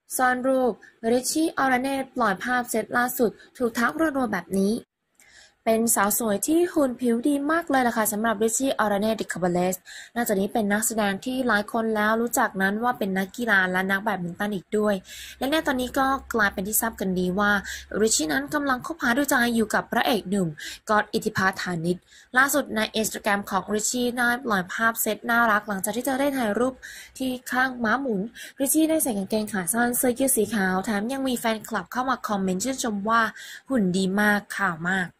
ซ่อนรูปริชชี่ออรเน่ปล่อยภาพเซตล่าสุดถูกทักรัวๆแบบนี้เป็นสาวสวยที่หุ่นผิวดีมากเลยล่ะค่ะสำหรับริชชี่ออรเน่ดิคาบาเลสนอกจากนี้เป็นนักแสดงที่หลายคนแล้วรู้จักนั้นว่าเป็นนักกีฬาและนักแบดมินตันอีกด้วยและในตอนนี้ก็กลายเป็นที่ทราบกันดีว่าริชชี่นั้นกำลังคบหาดูใจอยู่กับพระเอกหนุ่มก๊อตอิทธิพัฒน์ฐานิชล่าสุดในอินสตาแกรมของริชชี่ได้ปล่อยภาพเซตน่ารักหลังจากที่เธอได้ถ่ายรูปที่ข้างม้าหมุนริชชี่ได้ใส่กางเกงขาสั้นเสื้อยืดสีขาวแถมยังมีแฟนคลับเข้ามาคอมเมนต์ชื่นชมว่าหุ่นดีมากขาวมาก